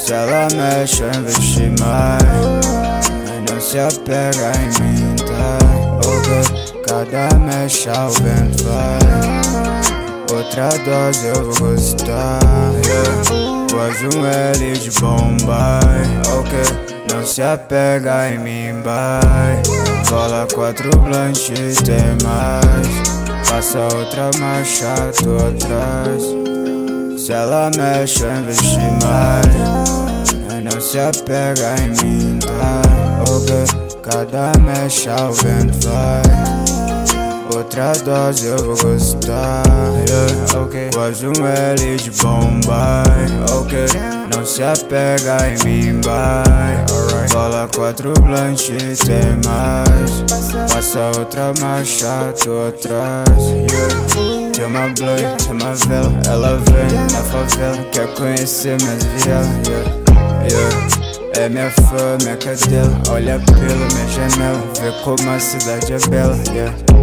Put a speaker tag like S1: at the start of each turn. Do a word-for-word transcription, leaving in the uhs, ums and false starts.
S1: Se ela mexe eu investi mais, mas não se apega em mim, tá? Ok, cada mexe ao vento vai, outra dose eu vou gostar, yeah. Quase um L de Bombay, ok, não se apega em mim, vai. Cola quatro blunt e tem mais, passa outra marcha, tô atrás. Se ela mexe eu investi mais, mas não se apega em mim, tá? Ok, cada mexe ao vento vai, outra dose eu vou gostar, yeah. Ok, quase um L de Bombay, ok, não se apega em mim, vai. Cola quatro blunt e tem mais, passa outra marcha, tô atrás, yeah. Tem uma blade, tem uma vela, ela vem na favela, quer conhecer minhas vielas, yeah, yeah. É minha fã, minha cadela, olha pela minha janela, vê como a cidade é bela, yeah.